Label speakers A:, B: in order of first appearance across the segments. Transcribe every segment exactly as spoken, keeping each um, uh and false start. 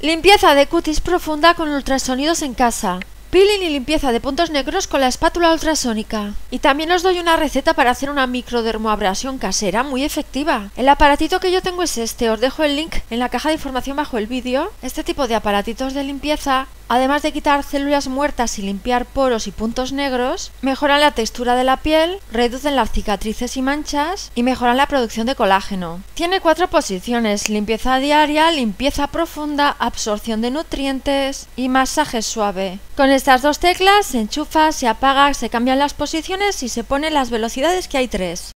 A: Limpieza de cutis profunda con ultrasonidos en casa. Peeling y limpieza de puntos negros con la espátula ultrasónica. Y también os doy una receta para hacer una microdermoabrasión casera muy efectiva. El aparatito que yo tengo es este, os dejo el link en la caja de información bajo el vídeo. Este tipo de aparatitos de limpieza, además de quitar células muertas y limpiar poros y puntos negros, mejoran la textura de la piel, reducen las cicatrices y manchas y mejoran la producción de colágeno. Tiene cuatro posiciones: limpieza diaria, limpieza profunda, absorción de nutrientes y masaje suave. Con estas dos teclas se enchufa, se apaga, se cambian las posiciones y se ponen las velocidades, que hay tres.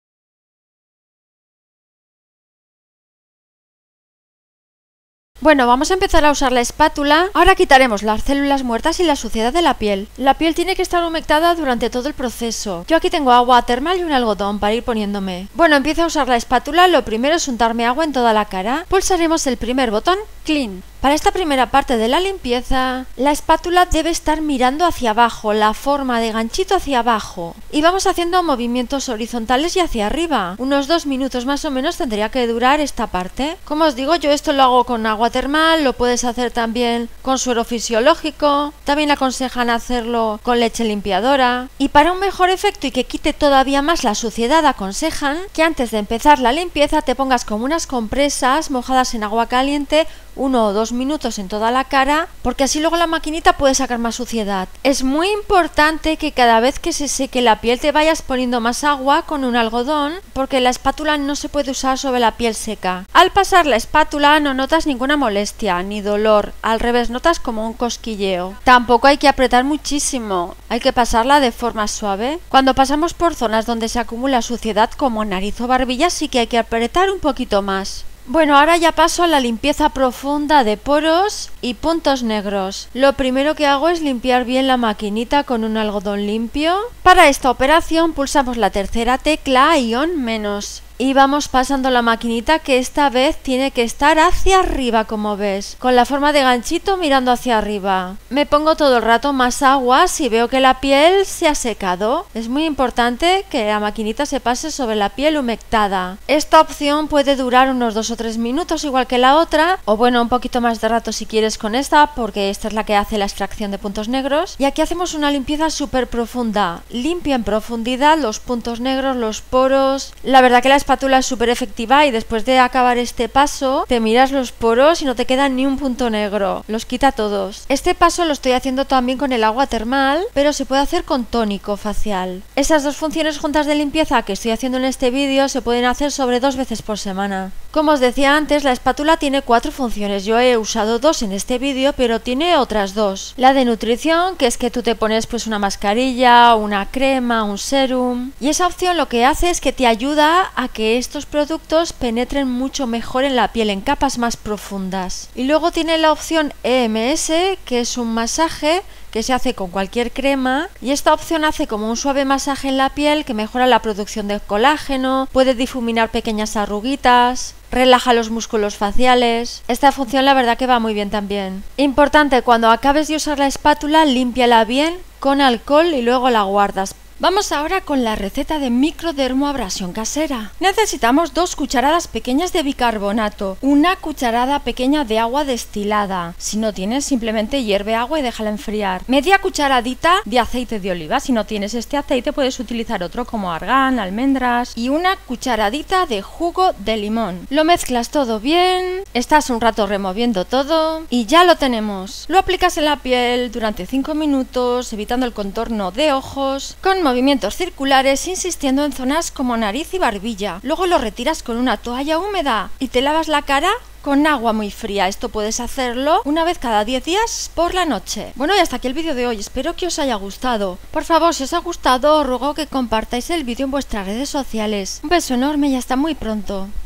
A: Bueno, vamos a empezar a usar la espátula. Ahora quitaremos las células muertas y la suciedad de la piel. La piel tiene que estar humectada durante todo el proceso. Yo aquí tengo agua termal y un algodón para ir poniéndome. Bueno, empiezo a usar la espátula. Lo primero es untarme agua en toda la cara. Pulsaremos el primer botón, Clean. Para esta primera parte de la limpieza, la espátula debe estar mirando hacia abajo, la forma de ganchito hacia abajo. Y vamos haciendo movimientos horizontales y hacia arriba. Unos dos minutos más o menos tendría que durar esta parte. Como os digo, yo esto lo hago con agua termal, lo puedes hacer también con suero fisiológico. También aconsejan hacerlo con leche limpiadora. Y para un mejor efecto y que quite todavía más la suciedad, aconsejan que antes de empezar la limpieza te pongas como unas compresas mojadas en agua caliente uno o dos minutos en toda la cara, porque así luego la maquinita puede sacar más suciedad. Es muy importante que cada vez que se seque la piel te vayas poniendo más agua con un algodón, porque la espátula no se puede usar sobre la piel seca. Al pasar la espátula no notas ninguna molestia ni dolor, al revés, notas como un cosquilleo. Tampoco hay que apretar muchísimo, hay que pasarla de forma suave. Cuando pasamos por zonas donde se acumula suciedad como nariz o barbilla, sí que hay que apretar un poquito más. Bueno, ahora ya paso a la limpieza profunda de poros y puntos negros. Lo primero que hago es limpiar bien la maquinita con un algodón limpio. Para esta operación pulsamos la tercera tecla, ion menos. Y vamos pasando la maquinita, que esta vez tiene que estar hacia arriba, como ves, con la forma de ganchito mirando hacia arriba. Me pongo todo el rato más agua si veo que la piel se ha secado. Es muy importante que la maquinita se pase sobre la piel humectada. Esta opción puede durar unos dos o tres minutos igual que la otra, o bueno, un poquito más de rato si quieres con esta, porque esta es la que hace la extracción de puntos negros. Y aquí hacemos una limpieza súper profunda. Limpia en profundidad los puntos negros, los poros. La verdad que la espátula es súper efectiva y después de acabar este paso te miras los poros y no te queda ni un punto negro, los quita todos. Este paso lo estoy haciendo también con el agua termal, pero se puede hacer con tónico facial. Esas dos funciones juntas de limpieza que estoy haciendo en este vídeo se pueden hacer sobre dos veces por semana. Como os decía antes, la espátula tiene cuatro funciones. Yo he usado dos en este vídeo, pero tiene otras dos. La de nutrición, que es que tú te pones pues una mascarilla, una crema, un serum, y esa opción lo que hace es que te ayuda a que estos productos penetren mucho mejor en la piel, en capas más profundas. Y luego tiene la opción E M S, que es un masaje que se hace con cualquier crema, y esta opción hace como un suave masaje en la piel que mejora la producción de colágeno, puede difuminar pequeñas arruguitas, relaja los músculos faciales. Esta función la verdad que va muy bien también. Importante, cuando acabes de usar la espátula, límpiala bien con alcohol y luego la guardas. Vamos ahora con la receta de microdermoabrasión casera. Necesitamos dos cucharadas pequeñas de bicarbonato, una cucharada pequeña de agua destilada. Si no tienes, simplemente hierve agua y déjala enfriar. Media cucharadita de aceite de oliva. Si no tienes este aceite, puedes utilizar otro como argán, almendras. Y una cucharadita de jugo de limón. Lo mezclas todo bien, estás un rato removiendo todo y ya lo tenemos. Lo aplicas en la piel durante cinco minutos, evitando el contorno de ojos, con movimientos circulares, insistiendo en zonas como nariz y barbilla. Luego lo retiras con una toalla húmeda y te lavas la cara con agua muy fría. Esto puedes hacerlo una vez cada diez días por la noche. Bueno, y hasta aquí el vídeo de hoy. Espero que os haya gustado. Por favor, si os ha gustado, os ruego que compartáis el vídeo en vuestras redes sociales. Un beso enorme y hasta muy pronto.